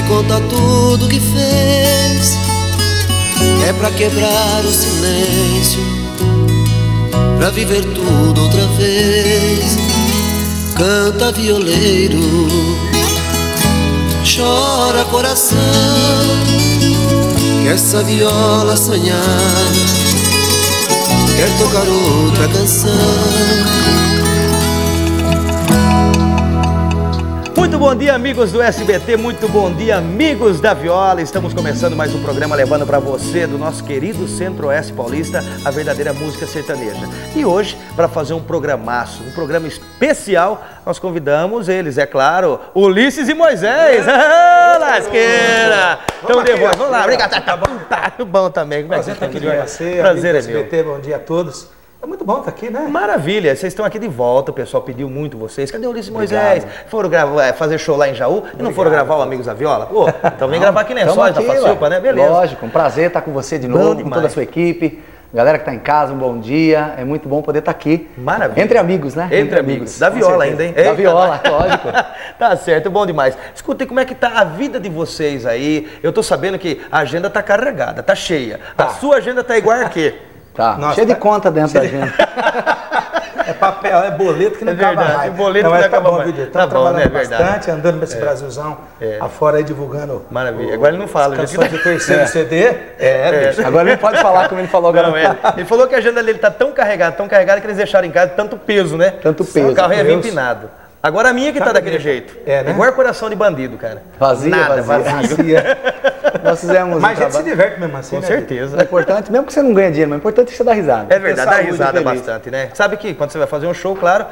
conta tudo que fez. É pra quebrar o silêncio, pra viver tudo outra vez. Canta violeiro, chora coração, que essa viola sonhar quer tocar outra canção. Muito bom dia, amigos do SBT, muito bom dia, amigos da Viola. Estamos começando mais um programa levando para você, do nosso querido Centro-Oeste Paulista, a verdadeira música sertaneja. E hoje, para fazer um programaço, um programa especial, nós convidamos eles, é claro, Ulisses e Moisés. Lasqueira! Então, devolve. Vamos lá, obrigado. Tá bom também. Como é que você está aqui? Prazer é meu. SBT, bom dia a todos. É muito bom estar aqui, né? Maravilha, vocês estão aqui de volta, o pessoal pediu muito vocês. Cadê o Ulisses e Moisés? Foram gravar, fazer show lá em Jaú e não foram gravar o Amigos da Viola? Pô, então vem gravar aqui em Lençóis, da Facilpa, né? Beleza. Lógico, um prazer estar com você de novo, com toda a sua equipe. Galera que está em casa, um bom dia. É muito bom poder estar aqui. Maravilha. Entre amigos, né? Entre amigos. Da Viola ainda, hein? Da Viola, lógico. Tá certo, bom demais. Escutem, como é que tá a vida de vocês aí? Eu tô sabendo que a agenda tá carregada, tá cheia. A sua agenda tá igual a quê? Tá, nossa, cheio de conta dentro da agenda. É papel, é boleto que não acaba mais. Boleto que não acaba mais. Estamos trabalhando bastante, andando nesse Brasilzão afora aí, divulgando. Maravilha. Agora ele não fala. Canções do terceiro CD. Bicho. Agora ele pode falar como ele falou agora. Não, ele falou que a agenda dele tá tão carregada que eles deixaram em casa tanto peso, né? Tanto peso. O carro ia vir empinado. Agora a minha que tá daquele jeito. Né? Igual coração de bandido, cara. Vazia. Nós fizemos. Mas a gente se diverte mesmo assim, com certeza. É importante, mesmo que você não ganhe dinheiro, mas é importante que você dá risada. É verdade, dá risada bastante, né? Sabe que quando você vai fazer um show, claro,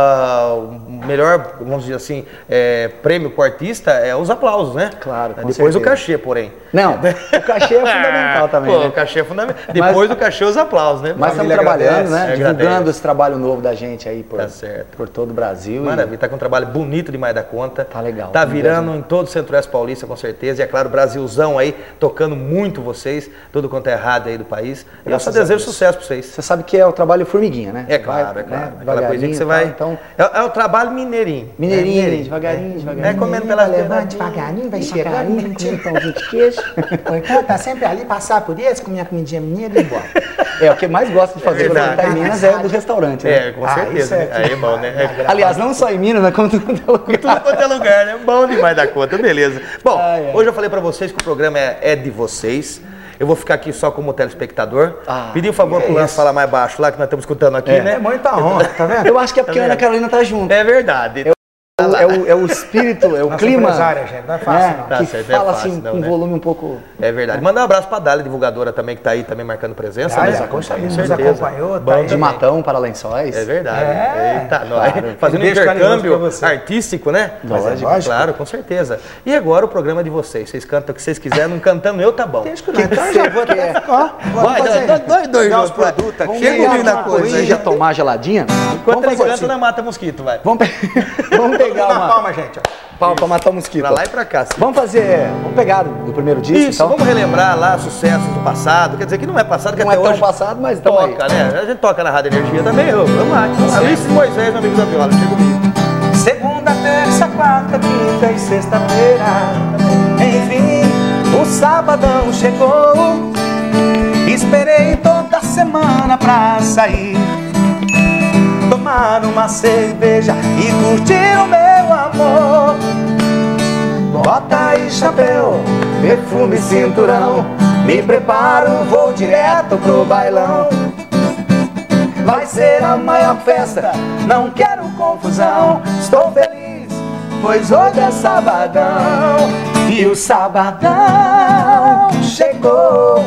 o melhor, vamos dizer assim, prêmio pro artista é os aplausos, né? Claro, com depois certeza. O cachê, porém. Não, o cachê é fundamental também. Pô, né? O cachê é fundamental. Depois do cachê, os aplausos, né? Mas estamos trabalhando, né? Divulgando agradece. esse trabalho novo da gente aí por todo o Brasil. Maravilha, tá com um trabalho bonito demais da conta. Tá legal. Tá virando em todo o Centro-Oeste Paulista, com certeza. E é claro, Brasilzão aí, tocando muito vocês, tudo quanto é errado aí do país. E eu só desejo sucesso pra vocês. Você sabe que é o trabalho formiguinha, né? É claro, vai, é claro. Né? Aquela coisinha que você vai... Então... É o trabalho mineirinho. Devagarinho, devagarinho. É comendo pela devagarinho, vai chegando, comendo pãozinho de queijo. Então tá sempre ali, passar por isso, comer a comidinha mineira e ir embora. É, o que mais gosta de fazer quando tá em Minas é do restaurante, né? É, com certeza. Aí é bom, né? Aliás, não só em Minas, mas como tudo quanto é lugar. Tudo quanto é lugar, né? Bom demais da conta, beleza. Bom, hoje eu falei pra vocês que o programa é de vocês. Eu vou ficar aqui só como telespectador. Pedir um favor pro Lance falar mais baixo lá, que nós estamos escutando aqui, né? É muita honra, tá vendo? Eu acho que é porque a Ana Carolina tá junto. É verdade. É o espírito, é o clima. Gente, não é fácil, não. Tá que certo, fala assim, com um volume um pouco... É verdade. Mandar um abraço pra Dália, divulgadora também, que tá aí também marcando presença. Nos acompanhou, tá aí. De Matão para Lençóis. É verdade. Eita, nós. Fazendo um intercâmbio artístico, né? Lógico. Claro, com certeza. E agora o programa é de vocês. Vocês cantam o que vocês quiserem, não cantando eu, tá bom. Então já vou até ficar. Vai, dois os produtos aqui. Chega comigo na coisa. Já tomar geladinha? Enquanto ele canta, na mata mosquito, vai. Vamos pegar uma palma, gente. Palma pra matar o mosquito. Pra lá e pra cá. Vamos pegar do primeiro disco, isso, então? Vamos relembrar lá sucessos do passado. Quer dizer que não é passado, que não até é tão hoje passado, mas toca, né? A gente toca na Rádio Energia também. Vamos lá. Ulisses e Moisés, meu amigo da Viola, chega comigo. Segunda, terça, quarta, quinta e sexta-feira. Enfim, o sabadão chegou. Esperei toda semana pra sair, tomar uma cerveja e curtir o meu amor. Bota aí chapéu, perfume e cinturão, me preparo, vou direto pro bailão. Vai ser a maior festa, não quero confusão. Estou feliz, pois hoje é sabadão. E o sabadão chegou.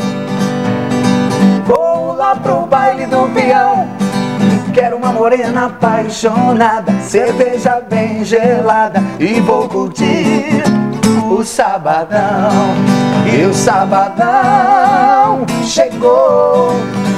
Vou lá pro baile do peão. Quero uma morena apaixonada, cerveja bem gelada, e vou curtir o sabadão. E o sabadão chegou.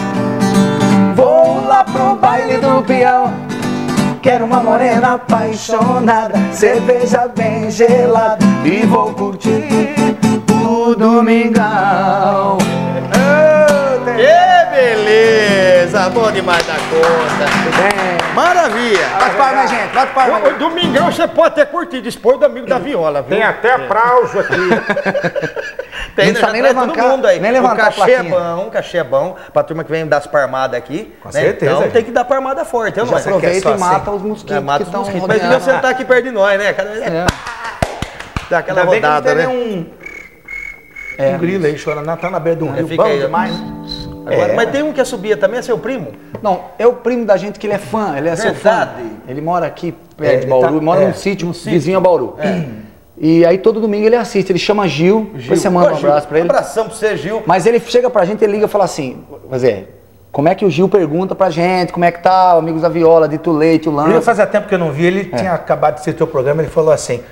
Vou lá pro baile do peão. Quero uma morena apaixonada, cerveja bem gelada, e vou curtir o domingão. Que beleza! bom demais da conta. Tudo bem? Maravilha. Bate palma, gente. Bate palma. O domingão você pode ter curtido, expor do amigo da viola, viu? Tem até aplauso aqui. Tem, Não precisa nem levantar, todo mundo aí. nem levantar o cachê é bom, pra turma que vem das parmadas aqui. Com né? certeza. Então tem que dar parmada forte, eu não Já sei. aproveita só e mata assim. os mosquitos Mata que os estão mosquitos. Mas rodeando. devia sentar aqui perto de nós, né? Dá aquela Ainda bem que não rodada, tem né? um grilo aí chorando, tá na beira de um rio, fica bom aí, demais. Agora, mas tem um que subia também, é seu primo? Não, é o primo da gente que ele é fã, ele é seu fã. Verdade. Ele mora aqui perto de ele Bauru, tá- mora é, num sítio vizinho a Bauru. E aí todo domingo ele assiste, ele chama Gil, depois você manda um abraço pra ele. Um abração pra você, Gil. Mas ele chega pra gente, ele liga e fala assim, como é que o Gil pergunta pra gente, como é que tá, amigos da viola, de Tuleite, o Eu Lance. fazia tempo que eu não vi, ele tinha acabado de assistir o programa, ele falou assim,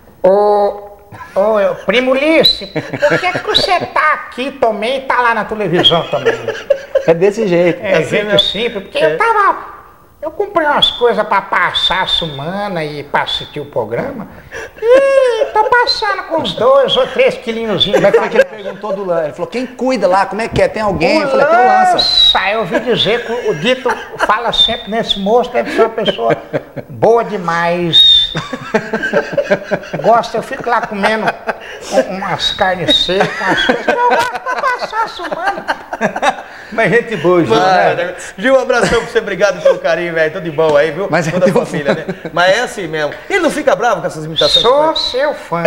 primo Ulisses, por que você tá aqui também e tá lá na televisão também? É desse jeito. É gente simples, porque eu comprei umas coisas pra passar a semana e pra assistir o programa. E tô passando com uns 2 ou 3 quilinhos. Como é que foi que ele perguntou do Lance? Ele falou, quem cuida lá, como é que é, tem alguém? Eu falei, tem o Lança. Eu ouvi dizer que o Dito fala sempre nesse moço, deve ser uma pessoa boa demais. Gosto, eu fico lá comendo umas carnes secas, umas coisas. Eu gosto pra passar a semana. mas gente boa, Gil, né? Gil, um abração pra você, obrigado pelo carinho, velho. Tudo de bom aí, viu? Mas toda a tem um família, né? Mas é assim mesmo. Ele não fica bravo com essas imitações? Sou seu fã.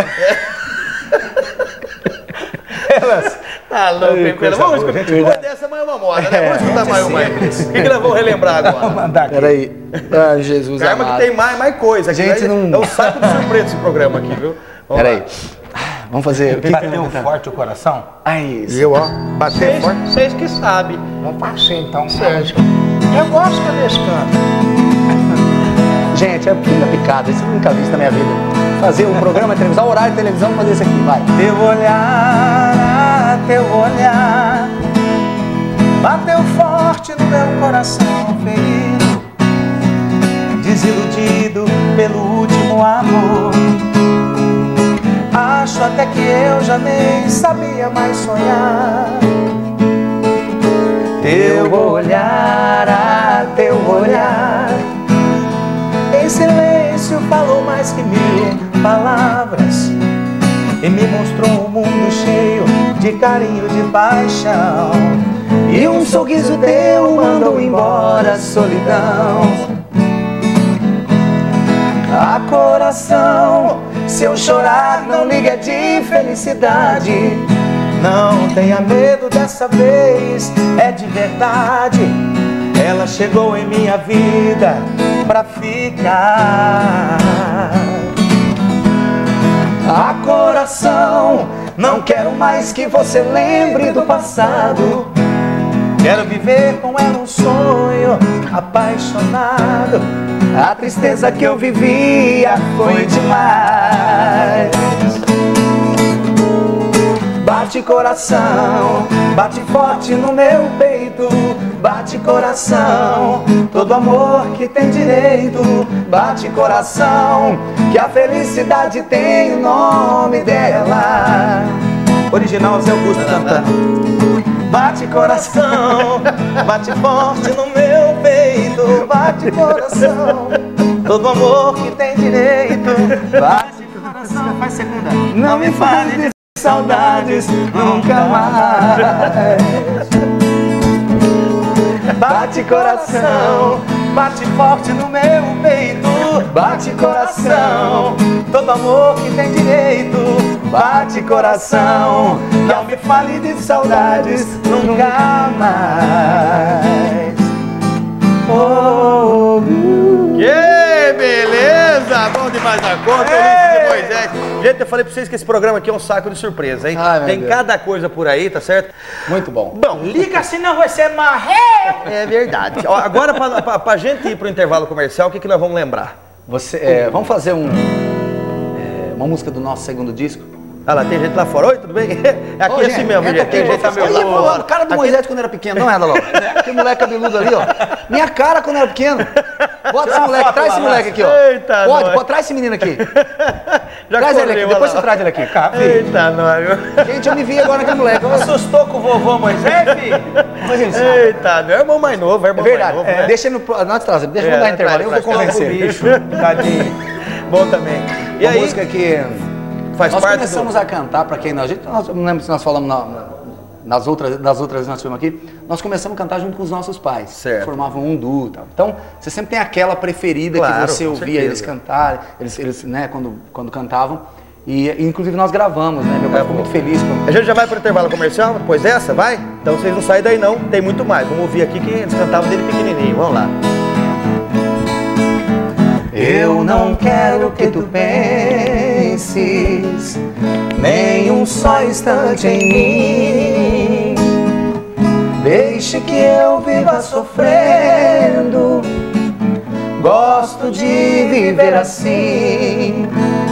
Tá louco, hein, pelo vamos escutar. Depois dessa, mais uma moda, né? Vamos escutar mais uma aí. O que nós vamos relembrar agora? Mandar aqui. Peraí. Ah, Jesus Calma que amado. tem mais coisa. Aqui, Gente, né? não- É o saco de surpresa esse programa aqui, viu? Vamos Peraí. lá. Vamos fazer. O que Bateu forte o coração? Ah, isso. Viu, ó? Bateu forte. Vocês que sabem. Vamos passar então. Eu gosto desse canto. Gente, é pinga picada, isso eu nunca vi isso na minha vida. Fazer um programa de televisão, horário de televisão, fazer isso aqui, vai. Teu olhar, bateu forte no meu coração ferido, desiludido pelo último amor. Acho até que eu já nem sabia mais sonhar. Teu olhar, teu olhar, em silêncio falou mais que 1000 palavras e me mostrou um mundo cheio de carinho, de paixão. E um sorriso teu mandou embora a solidão. Ah, coração, se eu chorar não liga de felicidade. Não tenha medo dessa vez, é de verdade. Ela chegou em minha vida pra ficar. Ah, coração, não quero mais que você lembre do passado. Quero viver com ela um sonho apaixonado. A tristeza que eu vivia foi demais. Bate coração, bate forte no meu peito. Bate coração, todo amor que tem direito. Bate coração, que a felicidade tem o nome dela. Original Zé Augusto cantando. Bate coração, bate forte no meu peito. Bate coração, todo amor que tem direito. Bate coração, faz segunda. Não me fale de saudades nunca mais. Bate coração, bate forte no meu peito. Bate coração, todo amor que tem direito. Bate coração, não me fale de saudades nunca mais. Oh, Que beleza! Bom demais da conta, Ulisses e Moisés. Gente, eu falei pra vocês que esse programa aqui é um saco de surpresa, hein? Ai, meu Tem Deus. cada coisa por aí, tá certo? Muito bom. Bom, Liga senão você morrer. é verdade. Ó, agora, pra gente ir pro intervalo comercial, o que nós vamos lembrar? Vamos fazer uma música do nosso segundo disco. Ah lá, tem gente lá fora. Oi, tudo bem? É aqui Ô, assim mesmo, entra gente. Tem aqui, gente lá Olha, fora. o cara do Aqui- Moisés quando era pequeno, não é, Daló? Aquele moleque cabeludo ali, ó. Minha cara quando era pequeno. Bota esse moleque, traz esse moleque aqui, ó. Eita, pode, traz esse menino aqui. Já traz ele correu, aqui, depois olha você traz ele aqui. Eita, nós. Gente, eu me vi agora naquele moleque. Assustou com o vovô Moisés, filho? Eita, meu irmão mais novo, É verdade, mais novo, né? deixa ele no... Nós trazemos, deixa eu dar intervalo, eu vou convencer. Bicho, tadinho. Bom também. E Uma aí, música que faz nós parte começamos a cantar, pra quem não... Eu não lembro se nós falamos nas outras vezes que nós tivemos aqui, nós começamos a cantar junto com os nossos pais. Certo. Formavam um duo e tal. Então, você sempre tem aquela preferida Claro, que você com ouvia certeza. eles cantarem, eles né, quando cantavam. E inclusive nós gravamos, né? Meu pai ficou muito feliz com... A gente já vai pro intervalo comercial depois dessa, vai? Então vocês não saem daí não, tem muito mais. Vamos ouvir aqui que eles cantavam dele pequenininho, vamos lá. Eu não quero que tu penses nem um só instante em mim. Deixe que eu viva sofrendo. Gosto de viver assim.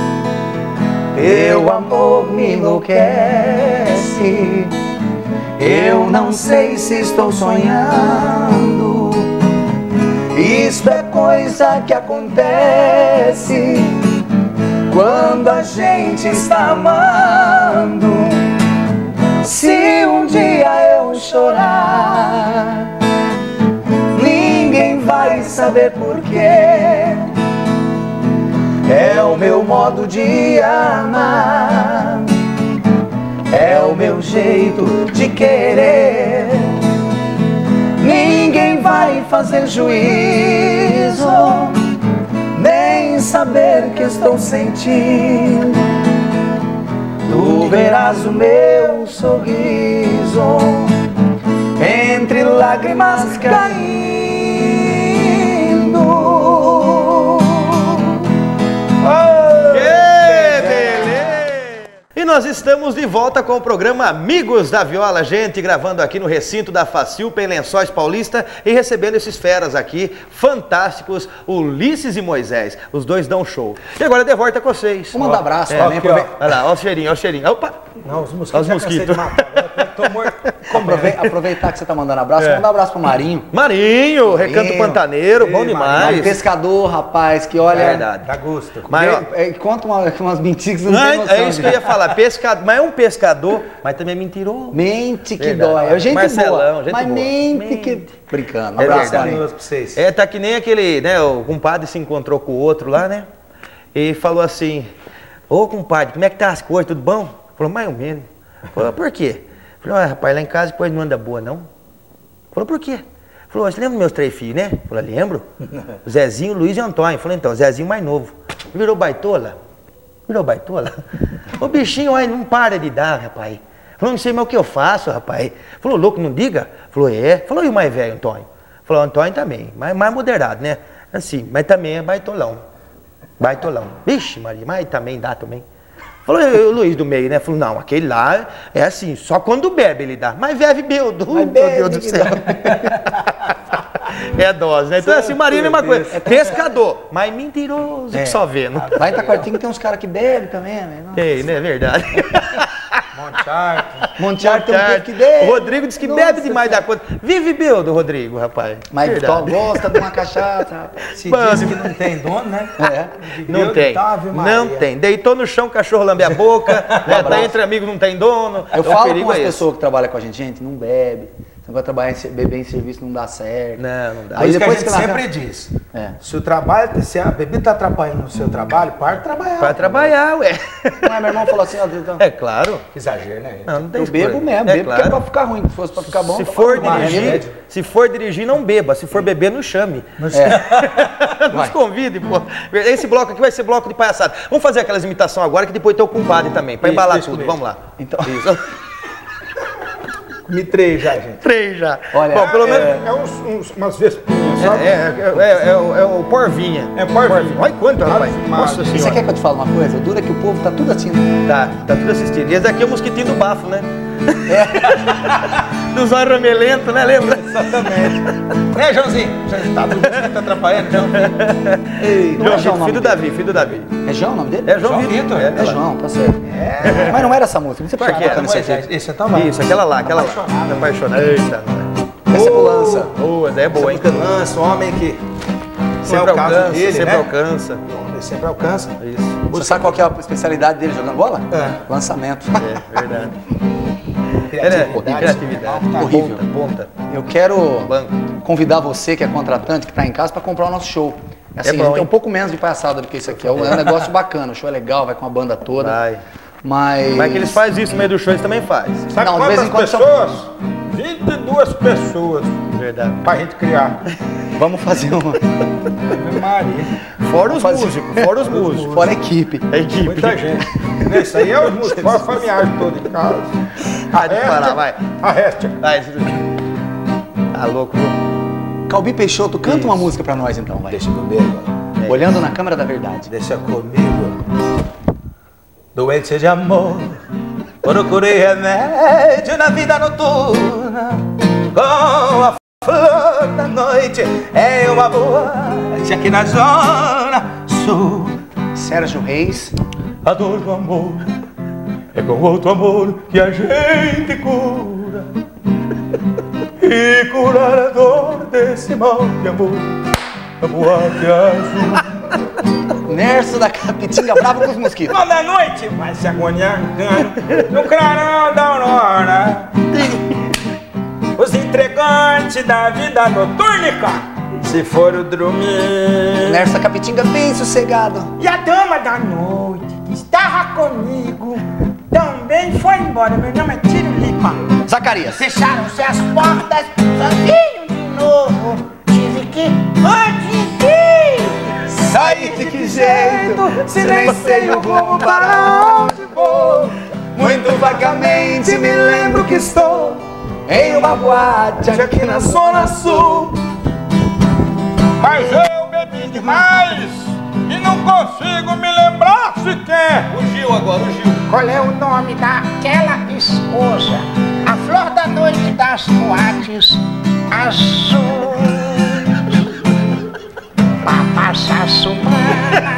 Teu amor me enlouquece. Eu não sei se estou sonhando. Isto é coisa que acontece quando a gente está amando. Se um dia eu chorar, ninguém vai saber porquê. É o meu modo de amar, é o meu jeito de querer. Ninguém vai fazer juízo, nem saber que estou sentindo. Tu verás o meu sorriso entre lágrimas caindo. E nós estamos de volta com o programa Amigos da Viola, gente, gravando aqui no recinto da Facilpa em Lençóis Paulista e recebendo esses feras aqui, fantásticos, Ulisses e Moisés. Os dois dão show. E agora de volta com vocês. Vou mandar abraço também. Aqui, olha lá, olha o cheirinho, olha o cheirinho. Opa! Não, os Olha mosquitos. os mosquitos. Aproveitar que você tá mandando abraço, vou mandar um abraço pro Marinho. Marinho, Recanto Pantaneiro, bom Ei, demais. Um pescador, rapaz, que olha... Verdade. Dá gosto. Mas, ó, Conta umas mentiras que você não tem noção. é isso que eu ia falar, pescador, mas é um pescador, mas também é mentiroso. Mente que Verdade. dói. É gente Marcelão, boa, gente mas boa. mente que... Brincando. Um É abraço, verdade. Marinho. Pra vocês. É, tá que nem aquele, né, o compadre se encontrou com o outro lá, né, e falou assim, ô compadre, como é que tá as coisas, tudo bom? Falou, mais ou menos. Falou, por quê? Falou, rapaz, lá em casa depois não anda boa, não. Falou, por quê? Falou, você lembra dos meus 3 filhos, né? Falou, lembro. O Zezinho, Luiz e Antônio. Falou, então, o Zezinho mais novo. Virou baitola? Virou baitola? O bichinho aí não para de dar, rapaz. Falou, não sei mais o que eu faço, rapaz. Falou, louco, não diga? Falou, é. Falou, e o mais velho, Antônio? Falou, Antônio também, mas mais moderado, né? Assim, mas também é baitolão. Baitolão. Vixe, Maria, mas também dá também. Falou, o Luiz do meio, né? Falou, não, aquele lá é assim, só quando bebe ele dá. Mas bebe Beldo, meu Deus do céu. É dose, né? Então assim, Maria é a mesma coisa. Pescador, mas mentiroso que só vendo. Lá em Taquartinga tem uns caras que bebem também, né? Ei, né? Verdade. Monte Alto. Monte Alto tem um povo que O bebe. Rodrigo disse que bebe demais da conta. Vive Beldo, Rodrigo, rapaz. Mas Verdade. gosta de uma cachaça, rapaz. Se diz que não tem dono, né? É. Não tem, não tem. Deitou no chão, cachorro lambe a boca, né? Tá entre amigos, não tem dono. Eu O falo perigo com as é esse. pessoas que trabalham com a gente, não bebe. Você vai trabalhar beber em serviço, não dá certo. Não dá. Aí Aí depois depois que a que gente ela- sempre diz. É. Se o trabalho, se a bebida tá atrapalhando o seu trabalho, para de trabalhar. Vai trabalhar, ué. Mas meu irmão falou assim, ó, então, É claro. Que exagero, né? Não, não tem eu bebo escolha. mesmo, É bebo porque é claro. pra ficar ruim. Se fosse pra ficar bom, Se tá for bom. Mas, dirigir, remédio. não beba. Se for beber, não chame. É. Nos convide, pô. Esse bloco aqui vai ser bloco de palhaçada. Vamos fazer aquelas imitações agora, que depois tem o compadre também, pra embalar deixa tudo. comigo. Vamos lá. Então, Comi 3 já, gente. 3 já. Olha, Bom, pelo menos... É umas vespinhas, sabe? É o porvinha. É porvinha. Olha quanto, rapaz. Mas- Nossa e você senhora. quer que eu te fale uma coisa? O duro é que o povo tá tudo assistindo. Tá tudo assistindo. E esse daqui é o mosquitinho do bafo, né? Dos olhos ramelentos, né? Lembra? Exatamente. Né, Joãozinho? Já tá tudo tá atrapalhando, João? Ei, não é João o João, nome filho do dele? Davi, filho do Davi. É João o nome dele? É João João Vitor. Vitor. É, É João, tá certo. Mas não era essa música. Você Qual que era? tocando isso aqui. Esse tá lá. Isso, aquela lá. Tá apaixonado. Eita, Essa é lança. Boa, essa é boa, hein? Lança, homem que Sempre alcança, sempre alcança. Ele sempre alcança. Isso. Você sabe qual que é a especialidade dele jogando bola? Lançamento. É verdade. Criatividade. Horrível. Ponta. Eu quero Banco. convidar você que é contratante, que está em casa, para comprar o nosso show. Assim, É bom, a gente tem hein? um pouco menos de palhaçada do que isso aqui. É um negócio bacana, o show é legal, vai com a banda toda. Vai. Mas... Mas que eles fazem isso no meio do show, eles também fazem. Sabe Não, de vez quantas em quando são- pessoas? 22 pessoas Verdade. pra gente criar. Vamos fazer uma... Ave Maria. Fora os Fazer- músicos, fora os músicos. Fora a equipe. A equipe. Muita gente. Isso aí é os músicos, fora a familiar toda em casa. Ah, deixa eu falar, vai. A resta. Vai. Tá louco, viu? Calbi Peixoto, canta uma música pra nós então, vai. Deixa comigo. Olhando na câmera da verdade. Deixa comigo. Doente de amor, procurei remédio na vida noturna. Com a flor da noite em uma boate aqui na zona sul. Sérgio Reis. A dor do amor é com outro amor que a gente cura. E curar a dor desse mal de amor, a boate azul. Nerso da Capitinga, bravo com os mosquitos. Toda noite vai se agoniando no clarão da aurora. Os entregantes da vida notúrnica se foram dormir. Nerso da Capitinga bem sossegado. E a dama da noite que estava comigo também foi embora. Meu nome é Tirolipa. Zacarias. Fecharam-se as portas, sozinho de novo. Tive que Saí de que jeito, se nem sei o rumo para onde vou. Muito vagamente me lembro que estou em uma boate aqui na zona sul. Mas eu bebi demais e não consigo me lembrar sequer. O Gil agora, o Gil. Qual é o nome daquela esposa? A flor da noite das boates azul. Papassa sumana.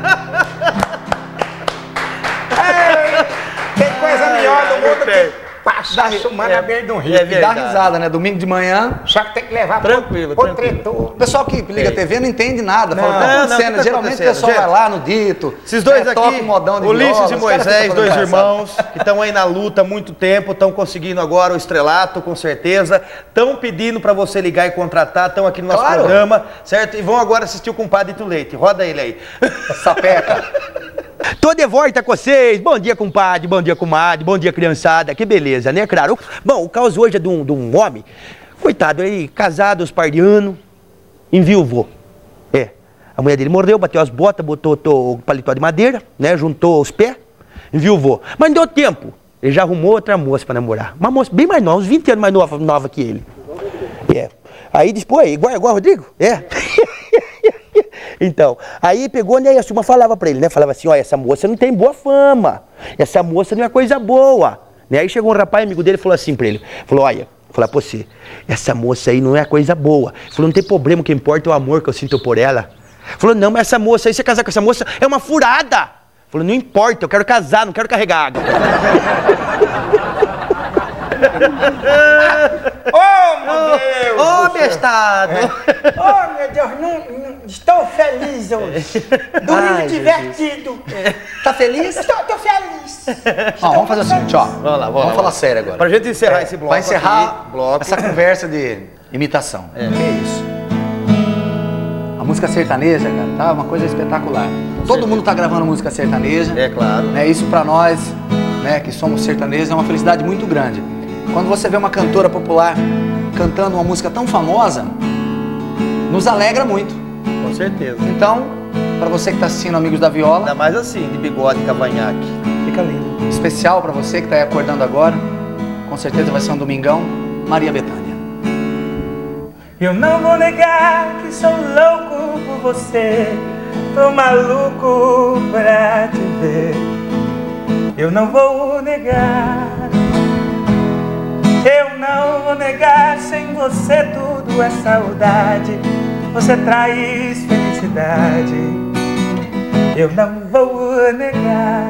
Tem coisa melhor do mundo que passar sumana à beira de um rio. É E dá verdade. risada, né? Domingo de manhã. Só que tem que levar Tranquilo, pro tranquilo. tretor. O pessoal que liga a TV não entende nada. Fala, o que tá não, acontecendo? o que tá Geralmente o acontecendo? pessoal vai Gente, lá no dito. Esses dois toca aqui, um modão de Ulisses viola, e os caras Moisés, ficam dois fazendo irmãos, que estão aí na luta há muito tempo, estão conseguindo agora o estrelato, com certeza. Estão pedindo para você ligar e contratar, estão aqui no nosso Claro. programa, certo? E vão agora assistir o Compadre Ito Leite. Roda ele aí. sapeca. Tô de volta com vocês. Bom dia, compadre. Bom dia, comadre. Bom dia, criançada. Que beleza, né, claro? Bom, o caso hoje é de um homem, coitado, ele casado, aos par de anos, enviuvou. É. A mulher dele morreu, bateu as botas, botou o paletó de madeira, né? Juntou os pés, enviuvou. Mas não deu tempo. Ele já arrumou outra moça pra namorar. Uma moça bem mais nova, uns 20 anos mais nova que ele. É. Aí depois, igual o Rodrigo? É. Então, aí pegou, né, e a turma falava pra ele, né, falava assim, ó, essa moça não tem boa fama, essa moça não é coisa boa, né, aí chegou um rapaz, amigo dele, falou assim pra ele, falou, olha, falar pra você, essa moça aí não é coisa boa, falou, não tem problema, o que importa é o amor que eu sinto por ela, falou, não, mas essa moça aí, você casar com essa moça, é uma furada, falou, não importa, eu quero casar, não quero carregar água. Oh, meu Deus! Ô, bestado! Oh, meu Deus, não estou feliz hoje. Domingo divertido. Tá feliz? Tô feliz. Ó, vamos fazer o seguinte, ó. Vamos lá, Vamos falar sério agora. Pra gente encerrar esse bloco Pra encerrar aqui, bloco. essa conversa de imitação. Que é isso? A música sertaneja, cara, tá uma coisa espetacular. Todo mundo tá gravando música sertaneja. É claro. Né? Isso pra nós, né, que somos sertanejos, é uma felicidade muito grande. Quando você vê uma cantora popular cantando uma música tão famosa, nos alegra muito. Com certeza. Então, pra você que tá assistindo Amigos da Viola, Ainda mais assim, de bigode e cavanhaque. fica lindo. Especial pra você que tá aí acordando agora, com certeza vai ser um domingão, Maria Bethânia. Eu não vou negar que sou louco por você, tô maluco pra te ver. Eu não vou negar, eu não vou negar, sem você tudo é saudade, você traz felicidade. Eu não vou negar,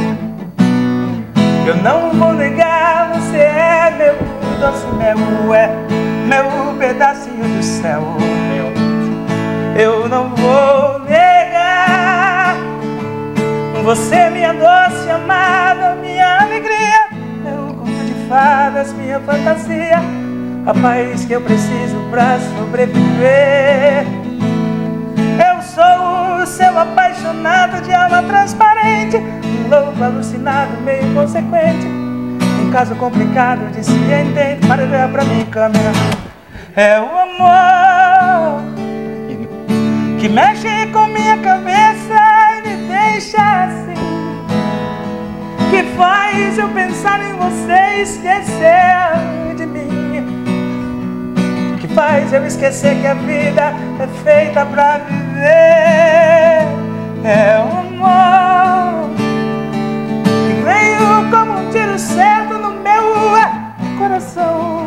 eu não vou negar, você é meu doce mel, é meu pedacinho do céu. eu não vou negar. Você, minha doce amada, minha alegria, meu conto de fadas, minha fantasia, a paz que eu preciso pra sobreviver. Eu sou o seu apaixonado de alma transparente, um louco alucinado, meio inconsequente, um caso complicado de se entender. Para olhar pra mim, câmera. É o amor que mexe com minha cabeça e me deixa assim, que faz eu pensar em você e esquecer de mim, que faz eu esquecer que a vida é feita pra viver. É o amor que veio como um tiro certo no meu coração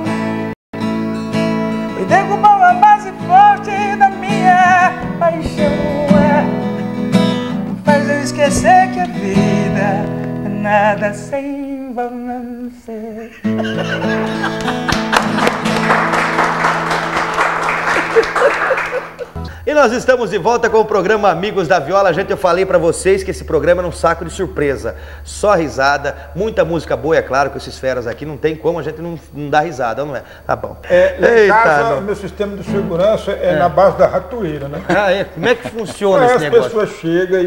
e derrubou a base forte da minha paixão. Faz eu esquecer que a vida é nada sem você. E nós estamos de volta com o programa Amigos da Viola. Gente, eu falei pra vocês que esse programa é um saco de surpresa. Só risada, muita música boa, é claro que esses feras aqui não tem como a gente não dar risada, não é? Tá bom. Em casa, o meu sistema de segurança é na base da ratoeira, né? Ah, é? Como é que funciona esse negócio? As pessoas chegam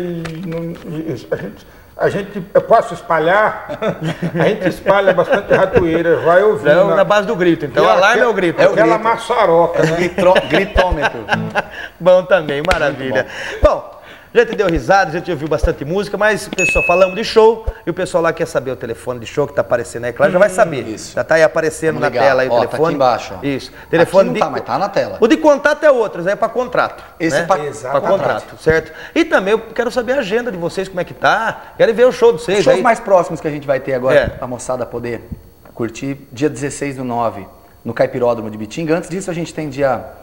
eu posso espalhar, a gente espalha bastante ratoeira, vai ouvindo. É na base do grito, então o alarme é o grito. É aquela maçaroca, né? Gritômetro. Bom também, maravilha. Bom, a gente deu risada, a gente ouviu bastante música, mas o pessoal, falamos de show, e o pessoal lá quer saber o telefone de show que tá aparecendo aí, claro, já vai saber. Isso. Já tá aí aparecendo na tela aí o telefone. Tá aqui embaixo. Ó. Isso. Telefone aqui não tá, mas tá na tela. O de contato é outro, é para contrato. Esse né? é para contrato, certo? E também eu quero saber a agenda de vocês, como é que tá. Quero ver o show de vocês. Os shows aí. mais próximos que a gente vai ter agora, a moçada poder curtir, dia 16/9, no Caipiródromo de Bitinga. Antes disso a gente tem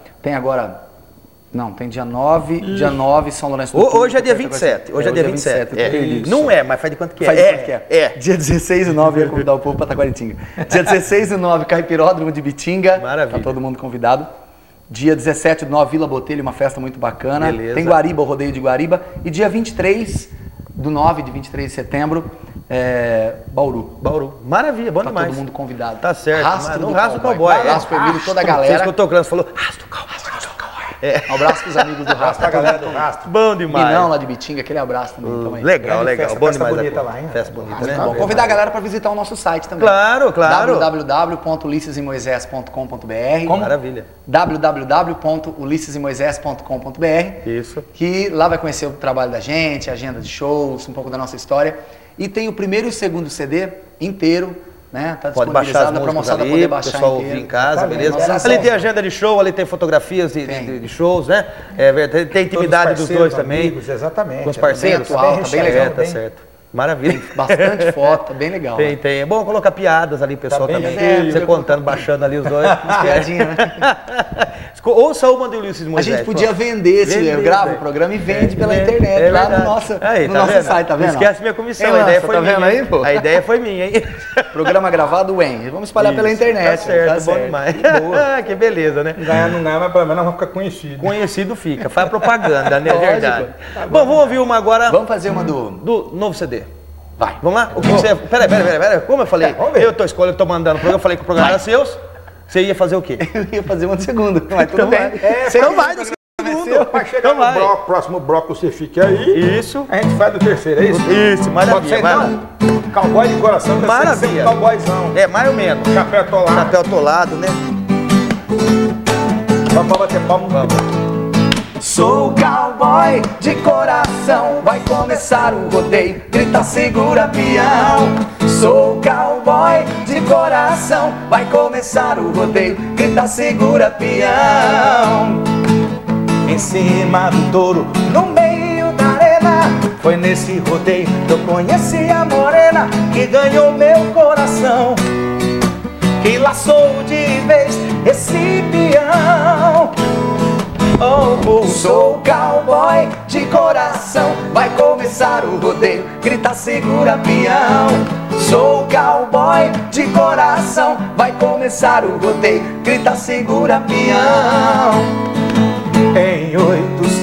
dia 9, dia 9, São Lourenço do Sul. Hoje é dia 27. Hoje é dia 27. Não é, mas faz de quanto que é? Faz de quanto que é. Dia 16/9, eu ia convidar o povo para Taquaritinga. Dia 16/9, Caipiródromo de Bitinga. Maravilha. Tá todo mundo convidado. Dia 17/9, Vila Botelho, uma festa muito bacana. Beleza. Tem Guariba, o rodeio de Guariba. E dia 23 de setembro, Bauru. Maravilha, bom Tá demais. todo mundo convidado. Tá certo. Rastro do Rastro Cowboy. Cowboy. Rastro Emílio, toda a Vocês galera. que eu tô falando, você falou Rastro Cowboy. Um abraço pros amigos do Rastro. Pra galera do Rastro. Bom demais. Minão lá de Bitinga, aquele abraço também. Tamo aí. Legal. Bom festa demais. bonita lá, hein? Festa bonita, Muito né? bom. Convidar a galera para visitar o nosso site também. Claro. www.ulissesemoisés.com.br. Maravilha. www.ulissesemoisés.com.br. Isso. Que lá vai conhecer o trabalho da gente, a agenda de shows, um pouco da nossa história. E tem o primeiro e o segundo CD inteiro, né? Tá Pode baixar as disponibilizado para a músicas moçada ali, poder o baixar pessoal inteiro. ouvir em casa, beleza? Nossa, Ali tem agenda de show, ali tem fotografias de shows, né? Tem intimidade dos dois também. Amigos, exatamente. Com os parceiros. Bem atual, tá bem legal. Tá certo. Maravilha. Bastante foto, tá bem legal. Tem. É bom colocar piadas ali, pessoal, bem também. feio. Você contando, baixando ali os dois. Piadinha, né? Ouça uma do Ulisses A Moisés. gente podia vender esse, eu gravo o programa e vende pela internet lá no nosso site, tá vendo? Não esquece minha comissão, Ei, a ideia Lança, foi tá minha. vendo aí, pô? A ideia foi minha, hein? Programa gravado vamos espalhar pela internet. Tá certo, bom certo. demais. Boa. Que beleza, né? Ganhar não ganha, mas pelo menos nós vamos ficar conhecidos. Conhecido fica, faz propaganda, né? É Lógico. verdade. Bom, vamos ouvir uma agora Vamos fazer uma do... do novo CD. Vai. Vamos lá? O que você... Pera. Como eu falei? Eu tô escolhendo, eu tô mandando o programa, eu falei que o programa era seu. Você ia fazer o quê? Eu ia fazer uma do segundo, mas tudo Então bem. vai. Então vai do segundo. Para chegar no bloco, próximo bloco você fique aí. Isso. A gente faz do terceiro, é isso? Isso, maravilha. Pode ser, vai. então? Cowboy de coração, Maravilha. Cowboyzão. É, mais ou menos. Chapéu atolado. Chapéu atolado, né? Vamos bater palma. Vamos. Sou cowboy de coração, vai começar o rodeio, grita segura peão. Sou cowboy de coração, vai começar o rodeio, grita segura peão. Em cima do touro, no meio da arena, foi nesse rodeio que eu conheci a morena que ganhou meu coração, que laçou de vez esse peão. Sou cowboy de coração, vai começar o rodeio, grita segura peão. Sou cowboy de coração, vai começar o rodeio, grita segura peão. Em 8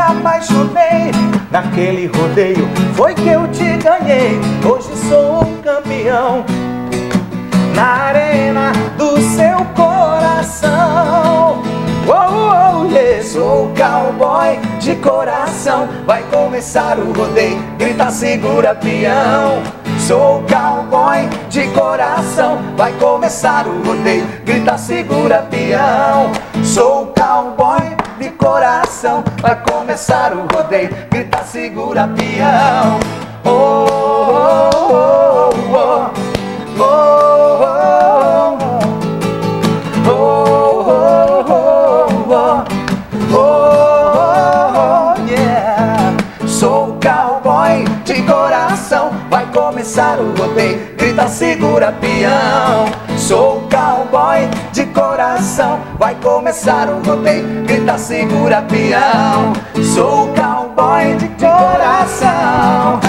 apaixonei. Naquele rodeio foi que eu te ganhei. Hoje sou um campeão na arena do seu coração. Oh, oh, yeah. Sou cowboy de coração. Vai começar o rodeio, grita segura peão. Sou cowboy de coração. Vai começar o rodeio, grita segura peão. Sou cowboy de coração. Vai começar o rodeio, grita segura peão. Oh, oh, oh, oh, oh, oh, oh, oh, yeah. Sou cowboy de coração. Vai começar o rodeio, grita segura peão. Sou cowboy de coração. Vai começar o rodeio, grita segura peão. Sou cowboy de coração.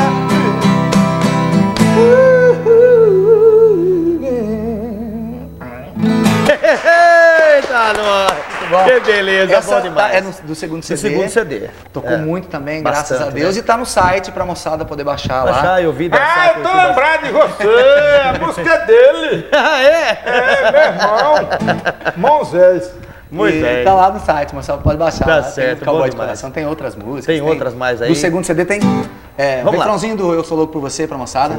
Eita, nós! Que beleza, Essa bom demais. é do segundo CD. Do segundo CD. Tocou muito também, graças Bastante, a Deus. né? E tá no site pra moçada poder baixar lá. Baixar, eu vi dançar. Ah, eu tô curtir lembrado de você, a música é dele. Ah, é? É, meu irmão, Moisés. E tá lá no site, moçada pode baixar. Tá lá. certo, Tem Cowboy bom de demais. Coração, tem outras músicas. Tem outras mais aí? Do segundo CD tem o Vamos lá. refrãozinho do Eu Sou Louco Por Você pra moçada.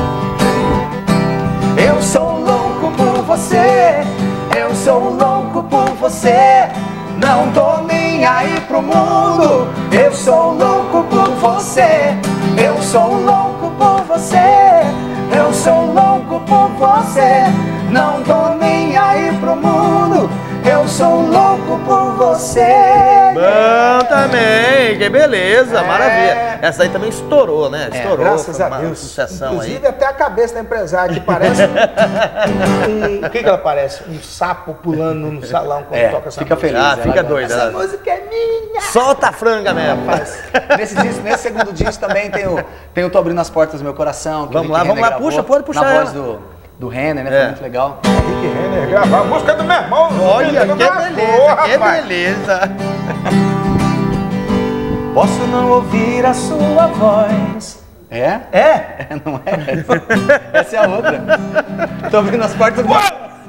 Eu sou louco por você. Eu sou louco por você. Não tô nem aí pro mundo. Eu sou louco por você. Eu sou louco por você. Eu sou louco por você. Não tô nem aí pro mundo. Eu sou louco por você. Bom também, que beleza, maravilha. Essa aí também estourou, né? Estourou. Graças foi a uma Deus. sucessão Inclusive aí. até a cabeça da empresária que parece o que ela parece? Um sapo pulando no salão quando toca essa fica música. feliz. Ah, ela fica gosta. doida. Essa Né? música é minha. Solta a franga mesmo. Nesse segundo disco também tem o Tô Abrindo as Portas do Meu Coração. Que Vamos o lá, Rick vamos Renner lá, puxa, gravou pode puxar na voz ela. do Renner, né? É. Foi muito legal. Rick Renner gravar a música do meu irmão. Olha, que do meu beleza, avô, que rapaz. beleza. Posso não ouvir a sua voz. É? É? Não é? Essa é a outra. Tô Abrindo as Portas do Meu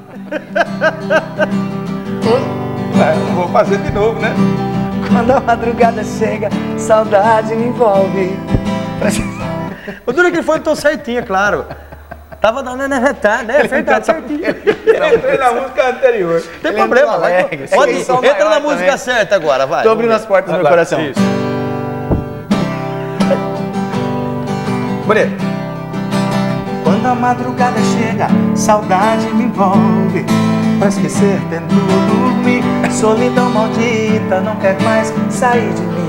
Não vou fazer de novo, né? Quando a madrugada chega, saudade me envolve. O duro é que ele foi tão certinho, é claro. Tava dando, né? Tá, né? Verdade, certinho. Entrei na música anterior. Não tem Ele problema, entrou vai. alegre, Pode sim, ir, som entra na maior música também. certa agora, vai. Tô Abrindo as Portas do Meu Coração. Isso. Bonito. Quando a madrugada chega, saudade me envolve. Pra esquecer, tento dormir. Solidão maldita não quer mais sair de mim.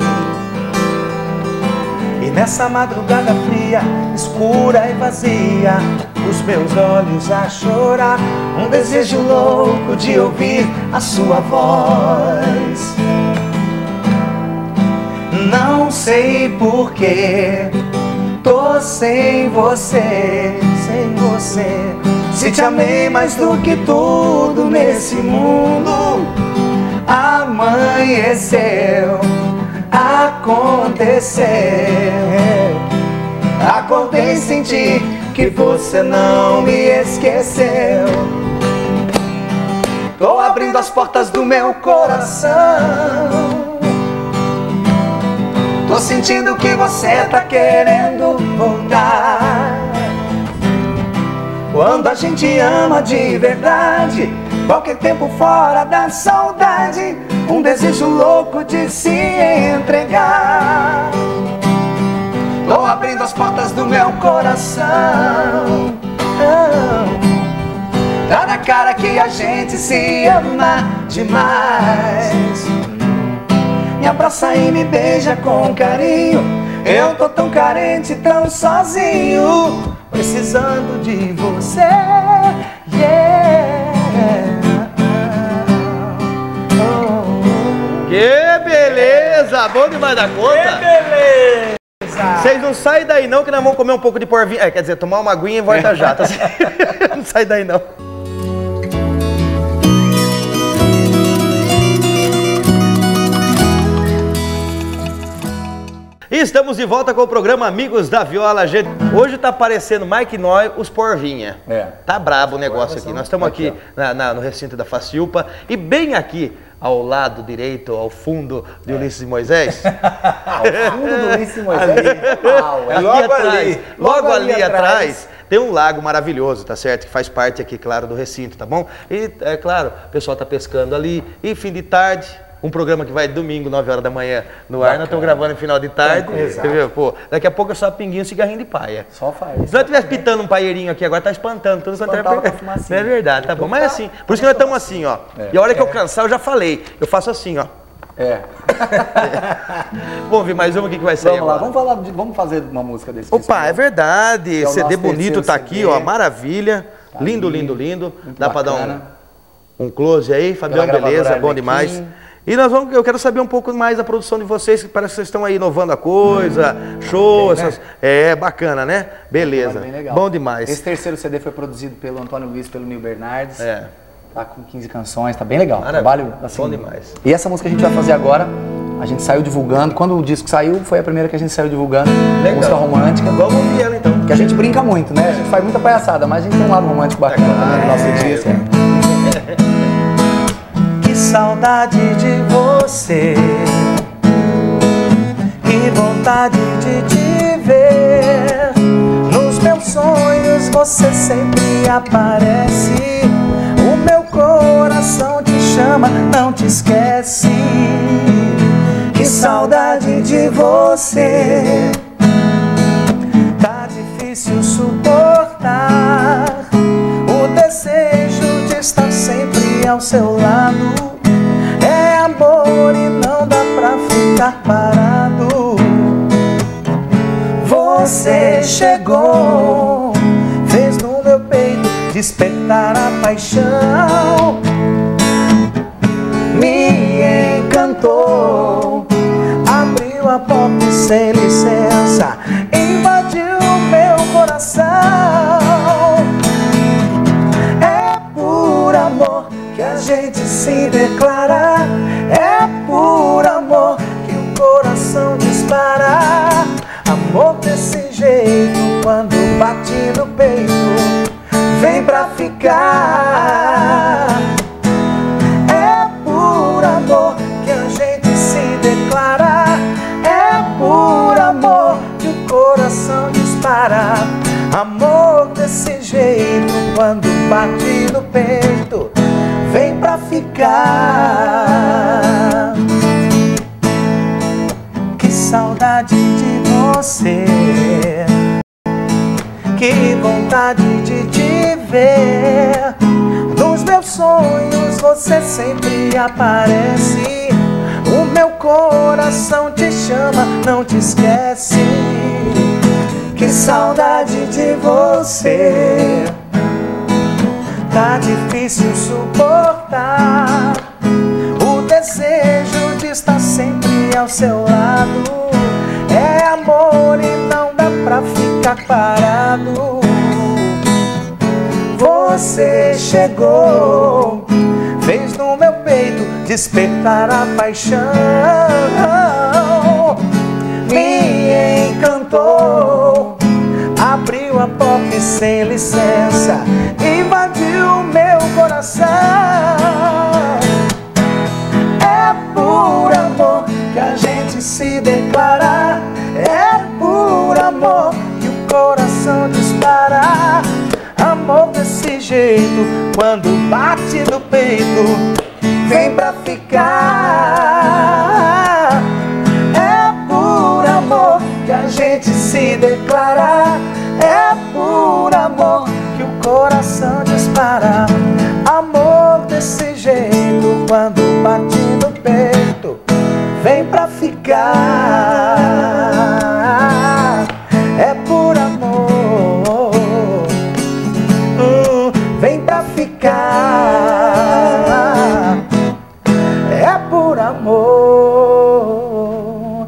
E nessa madrugada fria, escura e vazia, os meus olhos a chorar, um desejo louco de ouvir a sua voz. Não sei porquê, tô sem você, sem você. Se te amei mais do que tudo nesse mundo, amanheceu, aconteceu. Acordei e senti que você não me esqueceu. Tô abrindo as portas do meu coração. Tô sentindo que você tá querendo voltar. Quando a gente ama de verdade, qualquer tempo fora da saudade, um desejo louco de se entregar. Tô abrindo as portas do meu coração. Tá na cara que a gente se ama demais. Me abraça e me beija com carinho. Eu tô tão carente, tão sozinho, precisando de você. Yeah. Que beleza! Bom demais da conta! Beleza. Vocês não saem daí não, que nós vamos comer um pouco de porvinho. Quer dizer, tomar uma aguinha e volta já. Tá? Não sai daí não. estamos de volta com o programa Amigos da Viola. Gente, hoje tá aparecendo Mike Noy, os Porvinha. Tá brabo o negócio aqui. Nós estamos aqui no recinto da Facilpa e bem aqui ao lado direito, ao fundo de Ulisses e Moisés. Ao fundo do Ulisses e Moisés. Logo ali atrás tem um lago maravilhoso, tá certo? Que faz parte aqui, claro, do recinto, tá bom? E, é claro, o pessoal tá pescando ali. E fim de tarde, um programa que vai domingo, 9 horas da manhã no ar. Nós estamos gravando em final de tarde. Entendeu? Pô, daqui a pouco é só pinguinho e cigarrinho de paia. Só faz. Se nós estivéssemos pitando um paeirinho aqui agora, tá espantando tudo quanto é verdade, tá bom. Mas é assim, por isso que nós estamos assim, ó. E a hora que eu cansar, eu já falei. Eu faço assim, ó. Vamos ouvir mais uma aqui que vai sair. Vamos lá, vamos fazer uma música desse. Opa, é verdade. É CD bonito tá aqui, ó. Maravilha. Tá lindo, lindo, lindo. Dá pra dar um close aí, Fabião, beleza, bom demais. E eu quero saber um pouco mais da produção de vocês, que parece que vocês estão aí inovando a coisa, show, essas... bacana, né? Beleza, bem legal. Bom demais. Esse terceiro CD foi produzido pelo Antônio Luiz, pelo Nil Bernardes. Tá com 15 canções, tá bem legal. Trabalho assim. Bom demais. E essa música que a gente vai fazer agora, a gente saiu divulgando. Quando o disco saiu, foi a primeira que a gente saiu divulgando. Legal. Música romântica. Vamos ouvir ela então. Que a gente brinca muito, né? A gente faz muita palhaçada, mas a gente tem um lado romântico bacana no nosso disco. Que saudade de você, que vontade de te ver. Nos meus sonhos você sempre aparece. O meu coração te chama, não te esquece. Que saudade de você, tá difícil suportar o desejo de estar sempre ao seu lado. É amor e não dá pra ficar parado. Você chegou, fez no meu peito despertar a paixão. Me encantou, abriu a porta e sem licença invadiu meu coração. É por amor que a gente se declara, é por amor que o coração dispara. Amor desse jeito, quando bate no peito, vem pra ficar. É por amor que a gente se declara, é por amor que o coração dispara. Amor desse jeito, quando bate no peito, vem pra ficar. Que saudade de você, que vontade de te ver. Nos meus sonhos você sempre aparece. O meu coração te chama, não te esquece. Que saudade de você, tá difícil suportar o desejo de estar sempre ao seu lado. É amor e não dá pra ficar parado. Você chegou, fez no meu peito despertar a paixão. Me encantou, abriu a porta e sem licença invadiu meu coração. É por amor que a gente se declara, é por amor que o coração dispara. Amor desse jeito, quando bate no peito, vem pra ficar. É por amor que a gente se declara, é por amor que o coração dispara. Amor desse jeito, quando bate no peito, vem pra ficar. É por amor, vem pra ficar. É por amor.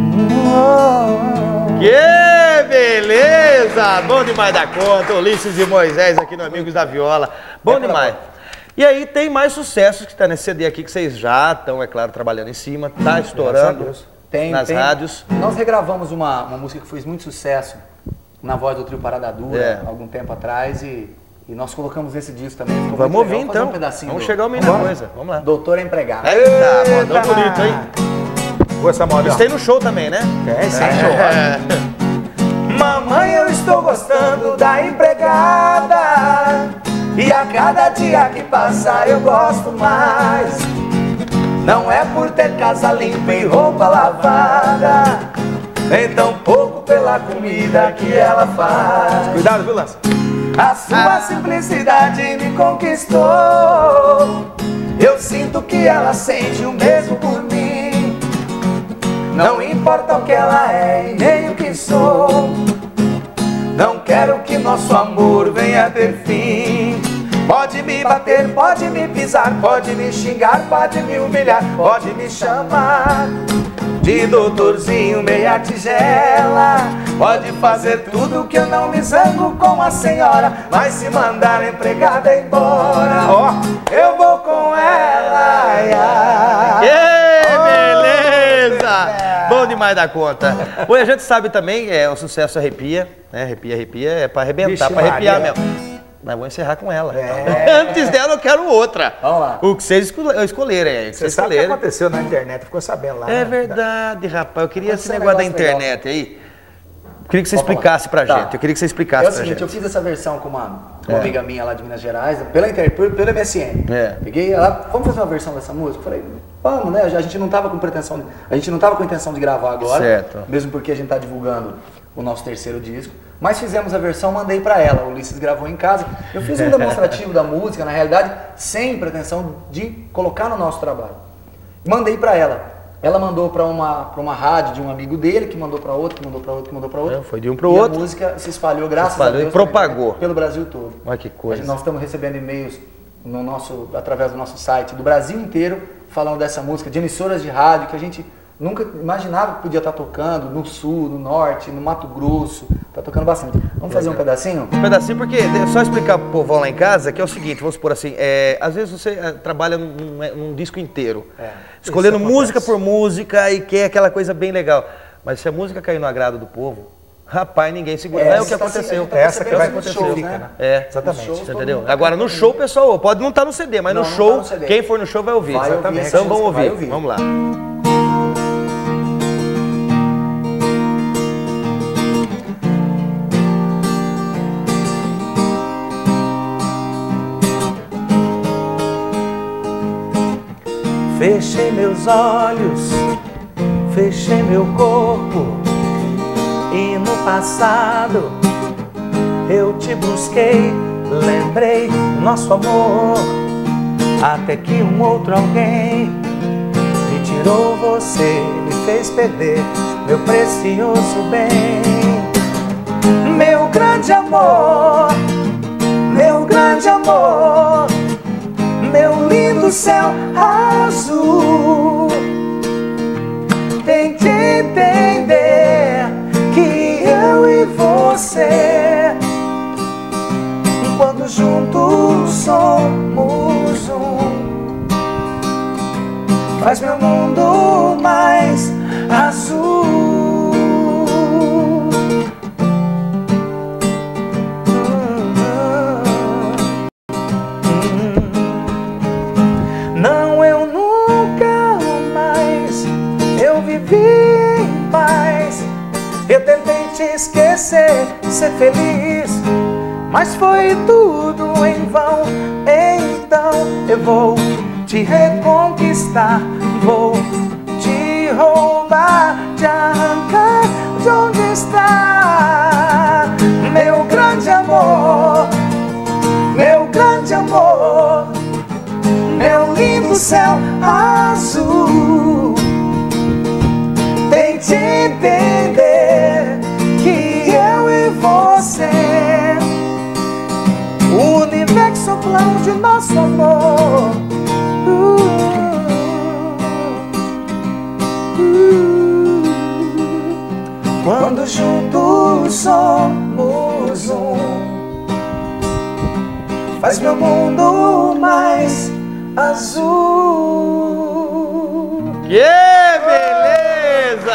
Que beleza! Bom demais da conta, Ulisses e Moisés aqui no Amigos da Viola. Bom demais. E aí tem mais sucessos que tá nesse CD aqui que vocês já estão, é claro, trabalhando em cima, tá estourando. nas rádios. Nós regravamos uma música que fez muito sucesso na voz do trio Parada Dura, algum tempo atrás, e nós colocamos esse disco também. Vamos ouvir então. Vamos chegar ao meio da coisa. Vamos lá. Doutor Empregado. Eita, mandou bonito, hein? Essa moda. Isso tem no show também, né? Sem show. Mamãe, eu estou gostando da empregada, e a cada dia que passa eu gosto mais. Não é por ter casa limpa e roupa lavada, nem tão pouco pela comida que ela faz. Cuidado, viu, Lance? A sua simplicidade me conquistou. Eu sinto que ela sente o mesmo por mim. Não importa o que ela é e nem o que sou, não quero que nosso amor venha ter fim. Pode me bater, pode me pisar, pode me xingar, pode me humilhar, pode me chamar de doutorzinho meia tigela. Pode fazer tudo que eu não me zango com a senhora, mas se mandar a empregada embora, eu vou com ela. Beleza! Bom demais da conta. Bom, a gente sabe também, o sucesso arrepia, né? Arrepia, é pra arrebentar, pra arrepiar mesmo. Mas vou encerrar com ela. Antes dela eu quero outra. Vamos lá. O que vocês escolherem. Você sabe o que aconteceu na internet, ficou sabendo lá. É verdade, rapaz. Eu queria esse negócio da internet aí. Eu queria que você explicasse pra gente. Eu queria que você explicasse pra gente. É o seguinte, eu fiz essa versão com uma amiga minha lá de Minas Gerais, pelo MSN. Peguei ela, vamos fazer uma versão dessa música? Falei, vamos, né? A gente não tava com pretensão, a gente não tava com intenção de gravar agora. Certo. Mesmo porque a gente tá divulgando o nosso terceiro disco. Mas fizemos a versão, mandei pra ela. O Ulisses gravou em casa. Eu fiz um demonstrativo da música, na realidade, sem pretensão de colocar no nosso trabalho. Mandei pra ela. Ela mandou pra uma rádio de um amigo dele, que mandou pra outro, que mandou pra outro, que mandou pra outro. Foi de um pro outro. A música se espalhou, graças a Deus. E propagou. Pelo Brasil todo. Olha que coisa. Nós estamos recebendo e-mails através do nosso site do Brasil inteiro, falando dessa música, de emissoras de rádio que a gente nunca imaginava que podia estar tocando no sul, no norte, no Mato Grosso. Tá tocando bastante. Vamos fazer um pedacinho? Um pedacinho, porque só explicar pro povão lá em casa que é o seguinte, vamos supor assim, às vezes você trabalha num disco inteiro, escolhendo música por música e quer aquela coisa bem legal. Mas se a música cair no agrado do povo, rapaz, ninguém segura. É o que aconteceu. Essa que vai acontecer, acontecer, né? Exatamente. Você entendeu? Agora no show, pessoal, pode não estar no CD, mas no show, quem for no show vai ouvir. Exatamente. Então vamos ouvir. Vamos lá. Fechei meus olhos, fechei meu corpo, e no passado eu te busquei, lembrei nosso amor, até que um outro alguém me tirou você, me fez perder meu precioso bem. Meu grande amor, meu grande amor, meu lindo céu azul, tente entender que eu e você, quando juntos somos um, faz meu mundo mais azul. Não, eu nunca mais eu vivi em paz. Eu tentei te esquecer, ser feliz, mas foi tudo em vão. Então eu vou te reconquistar, vou te roubar, te arrancar de onde está. Meu grande amor, meu grande amor, meu lindo céu azul, tente entender que eu e você, o universo é o plano de nosso amor. Quando juntos somos um, faz meu mundo mais azul. Que beleza!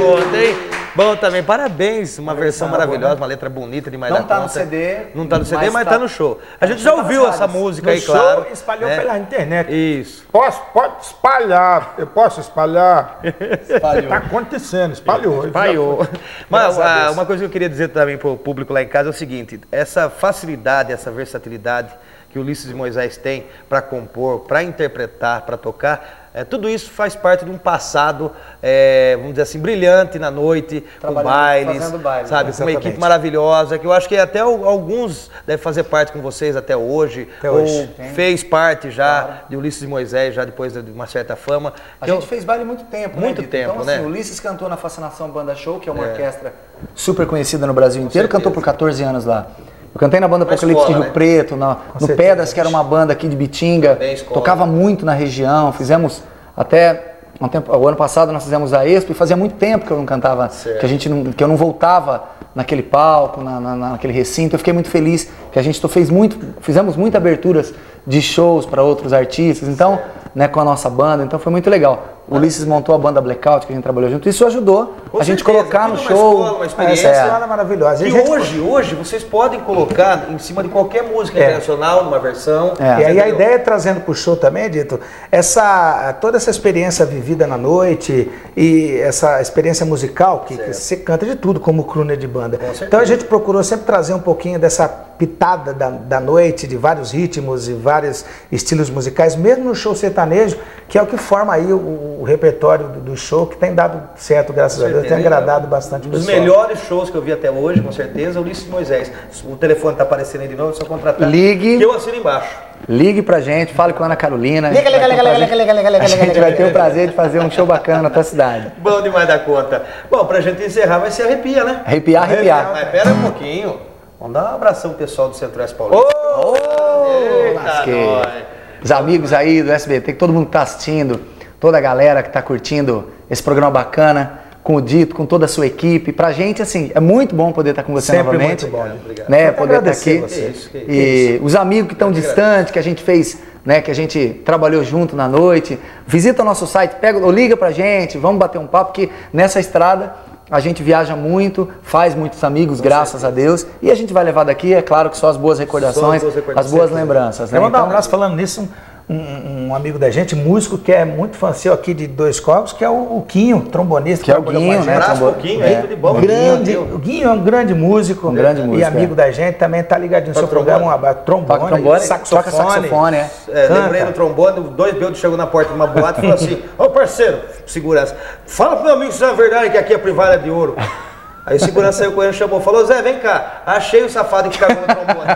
conta, hein? Bom também, parabéns, uma versão maravilhosa, uma letra bonita demais da conta. Não tá no CD. Não tá no CD, mas tá no show. A gente já ouviu essa música aí, claro. Espalhou pela internet. Isso. Pode espalhar. Eu posso espalhar? Espalhou. Tá acontecendo, espalhou. Espalhou. Mas uma coisa que eu queria dizer também pro público lá em casa é o seguinte, essa facilidade, essa versatilidade que o Ulisses de Moisés tem para compor, para interpretar, para tocar, tudo isso faz parte de um passado, vamos dizer assim, brilhante na noite, com bailes, sabe, com uma equipe maravilhosa, que eu acho que até alguns devem fazer parte com vocês até hoje, fez parte já de Ulisses de Moisés, já depois de uma certa fama. A gente fez baile muito tempo, muito né? tempo, então, né? Assim, o Ulisses cantou na Fascinação Banda Show, que é uma orquestra super conhecida no Brasil inteiro, cantou por 14 anos lá. Eu cantei na banda Apocalipse de Rio Preto, no Pedras, que era uma banda aqui de Bitinga, tocava muito na região, fizemos até o ano passado nós fizemos a Expo e fazia muito tempo que eu não cantava, que eu não voltava naquele palco, naquele recinto. Eu fiquei muito feliz que a gente fizemos muitas aberturas de shows para outros artistas, então, né, com a nossa banda, então foi muito legal. O Ulisses montou a banda Blackout, que a gente trabalhou junto, isso ajudou a gente colocar no show. Uma experiência maravilhosa. E hoje vocês podem colocar em cima de qualquer música internacional, numa versão. E aí a ideia é trazendo pro show também, Dito, toda essa experiência vivida na noite e essa experiência musical, que você canta de tudo como crooner de banda. Então a gente procurou sempre trazer um pouquinho dessa pitada da noite, de vários ritmos e vários estilos musicais, mesmo no show sertanejo, que é o que forma aí o repertório do show, que tem dado certo, graças a Deus, tem agradado bastante o pessoal. Um dos melhores shows que eu vi até hoje, com certeza, é o Ulisses de Moisés. O telefone tá aparecendo aí de novo, é só contratar. Ligue. Que eu assino embaixo. Ligue pra gente, fale com a Ana Carolina. Liga. A gente vai ter o prazer de fazer um show bacana na tua cidade. Bom demais da conta. Bom, pra gente encerrar, vai ser arrepia, né? Arrepiar. Mas pera um pouquinho. Vamos dar um abração pro pessoal do Centro-Oeste Paulista. Os amigos aí do SBT, que todo mundo tá assistindo, toda a galera que tá curtindo esse programa bacana, com o Dito, com toda a sua equipe. Pra gente, assim, é muito bom poder estar com você sempre novamente. Muito bom. Né, poder estar aqui. E os amigos que estão distantes, que a gente fez, né, que a gente trabalhou junto na noite, visita o nosso site, ou liga pra gente, vamos bater um papo, porque nessa estrada a gente viaja muito, faz muitos amigos, graças a Deus, e a gente vai levar daqui, é claro que só as boas recordações, as boas lembranças. Né? Eu vou dar um abraço falando nisso, um amigo da gente, músico que é muito fã seu aqui de Dois Copos, que é o Quinho, trombonista. Que é o Guinho, né? Um pouquinho, tudo bom. O Guinho é um grande músico. E amigo da gente, também tá ligadinho no seu programa, um abraço. Trombone, saxofone. Lembrei do trombone, 2 bêbados chegou na porta de uma boate e falou assim, ô parceiro, segurança, fala pro meu amigo se é verdade que aqui é privada de ouro. Aí o segurança saiu correndo, chamou, falou, Zé, vem cá, achei o safado que cagou no trombone.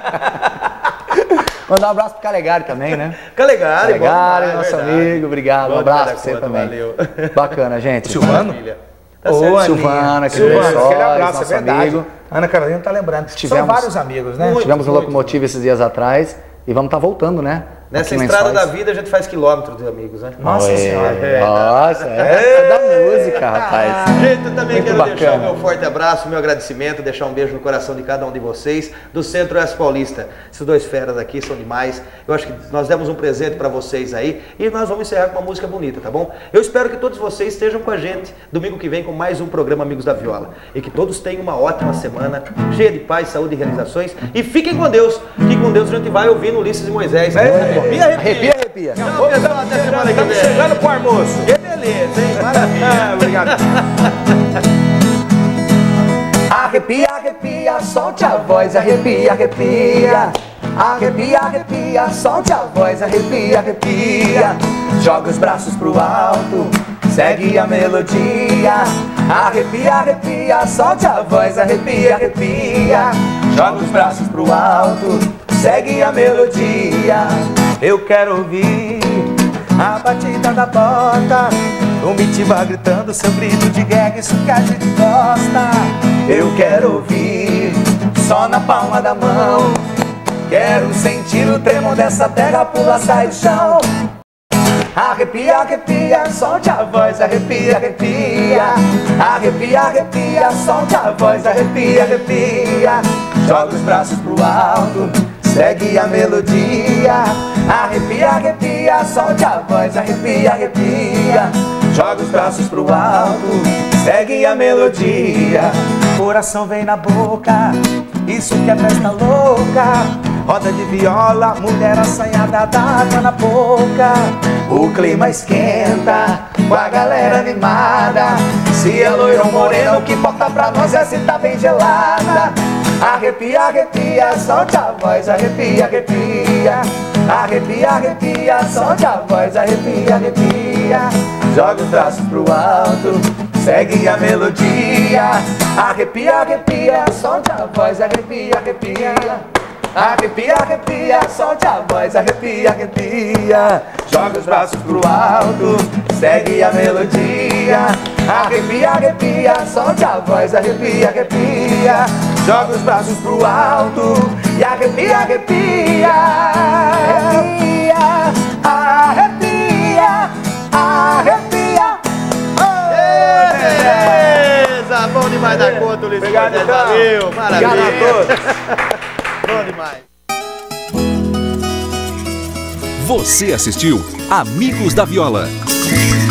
Mandar um abraço pro Calegari também, né? Calegari, nosso amigo, obrigado. Um abraço pra você também. Valeu. Bacana, gente. Silvano? Silvana, aquele abraço, é verdade. Amigo. Ana Carolina tá lembrando. São vários amigos, né? Tivemos um locomotivo esses dias atrás e vamos estar voltando, né? Nessa estrada da vida a gente faz quilômetros de amigos, né? Nossa Senhora. Nossa, é da música, rapaz. Gente, eu também muito quero bacana. deixar o meu forte abraço, meu agradecimento, deixar um beijo no coração de cada um de vocês, do Centro-Oeste Paulista. Esses 2 feras aqui são demais. Eu acho que nós demos um presente para vocês aí e nós vamos encerrar com uma música bonita, tá bom? Eu espero que todos vocês estejam com a gente domingo que vem com mais um programa Amigos da Viola. E que todos tenham uma ótima semana, cheia de paz, saúde e realizações. E fiquem com Deus, que com Deus a gente vai ouvindo Ulisses e Moisés. Arrepia. Até semana que vem. Estamos chegando pro almoço. Que beleza, hein? Maravilha. Obrigado. Arrepia, solte a voz, arrepia. Arrepia, solte a voz, arrepia. Joga os braços pro alto, segue a melodia. Arrepia, solte a voz, arrepia. Joga os braços pro alto, segue a melodia. Eu quero ouvir a batida da bota, o Mitiba gritando seu grito de guerra, isso que a gente gosta. Eu quero ouvir só na palma da mão, quero sentir o tremor dessa terra, pula, sai do chão. Arrepia, solte a voz, arrepia. Arrepia, solte a voz, arrepia. Joga os braços pro alto, segue a melodia. Arrepia, arrepia, solte a voz, arrepia, arrepia. Joga os braços pro alto, segue a melodia. Coração vem na boca, isso que é festa louca. Roda de viola, mulher assanhada d'água na boca. O clima esquenta, com a galera animada. Se é loiro ou moreno, o que importa pra nós é se tá bem gelada. Arrepia, arrepia, solte a voz, arrepia, arrepia. Arrepia, arrepia, solte a voz, arrepia, arrepia. Joga os braços pro alto, segue a melodia. Arrepia, arrepia, solte a voz, arrepia, arrepia. Arrepia, arrepia, solte a voz, arrepia, arrepia. Joga os braços pro alto, segue a melodia. Arrepia, arrepia, solte a voz, arrepia, arrepia. Joga os braços pro alto e arrepia, arrepia. Arrepia, arrepia, arrepia. Beleza, bom demais da conta, Ulisses. Obrigado, valeu, maravilha. Obrigado a todos. Bom demais. Você assistiu Amigos da Viola.